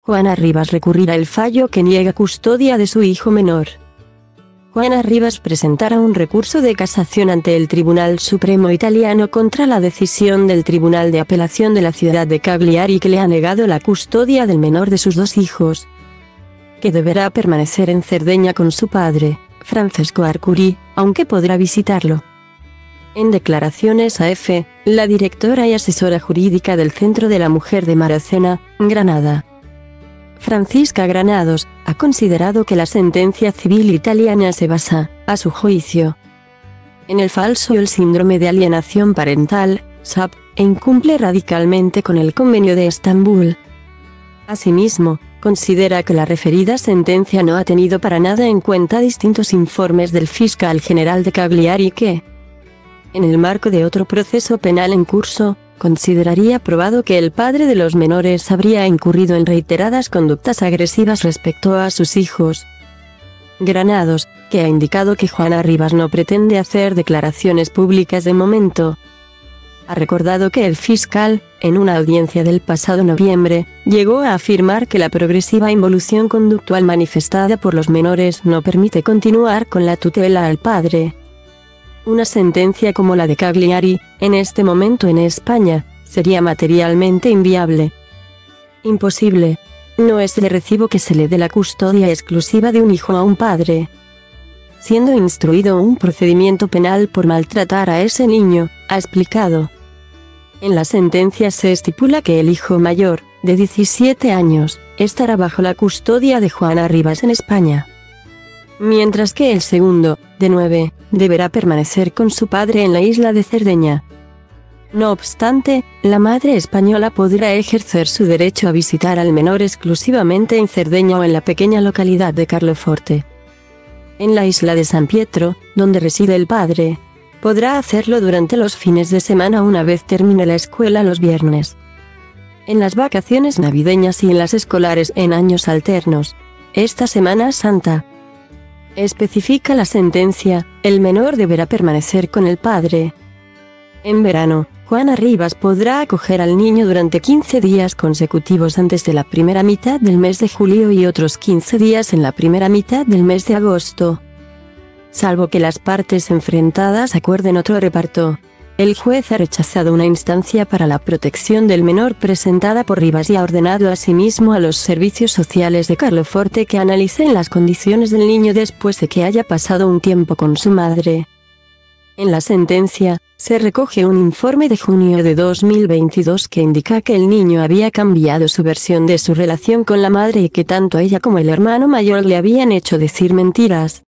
Juana Rivas recurrirá el fallo que niega custodia de su hijo menor. Juana Rivas presentará un recurso de casación ante el Tribunal Supremo italiano contra la decisión del Tribunal de Apelación de la ciudad de Cagliari que le ha negado la custodia del menor de sus dos hijos, que deberá permanecer en Cerdeña con su padre, Francesco Arcuri, aunque podrá visitarlo. En declaraciones a EFE, la directora y asesora jurídica del Centro de la Mujer de Maracena, Granada, Francisca Granados, ha considerado que la sentencia civil italiana se basa, a su juicio, en el falso y el síndrome de alienación parental, SAP, e incumple radicalmente con el Convenio de Estambul. Asimismo, considera que la referida sentencia no ha tenido para nada en cuenta distintos informes del fiscal general de Cagliari que, en el marco de otro proceso penal en curso, consideraría probado que el padre de los menores habría incurrido en reiteradas conductas agresivas respecto a sus hijos. Granados, que ha indicado que Juana Rivas no pretende hacer declaraciones públicas de momento, ha recordado que el fiscal, en una audiencia del pasado noviembre, llegó a afirmar que la progresiva involución conductual manifestada por los menores no permite continuar con la tutela al padre. Una sentencia como la de Cagliari, en este momento en España, sería materialmente inviable. Imposible. No es de recibo que se le dé la custodia exclusiva de un hijo a un padre, siendo instruido un procedimiento penal por maltratar a ese niño, ha explicado. En la sentencia se estipula que el hijo mayor, de 17 años, estará bajo la custodia de Juana Rivas en España, mientras que el segundo, de 9, deberá permanecer con su padre en la isla de Cerdeña. No obstante, la madre española podrá ejercer su derecho a visitar al menor exclusivamente en Cerdeña o en la pequeña localidad de Carloforte. En la isla de San Pietro, donde reside el padre, podrá hacerlo durante los fines de semana una vez termine la escuela los viernes, en las vacaciones navideñas y en las escolares en años alternos. Esta Semana Santa, especifica la sentencia, el menor deberá permanecer con el padre. En verano, Juana Rivas podrá acoger al niño durante 15 días consecutivos antes de la primera mitad del mes de julio y otros 15 días en la primera mitad del mes de agosto, salvo que las partes enfrentadas acuerden otro reparto. El juez ha rechazado una instancia para la protección del menor presentada por Rivas y ha ordenado asimismo a los servicios sociales de Carloforte que analicen las condiciones del niño después de que haya pasado un tiempo con su madre. En la sentencia, se recoge un informe de junio de 2022 que indica que el niño había cambiado su versión de su relación con la madre y que tanto ella como el hermano mayor le habían hecho decir mentiras.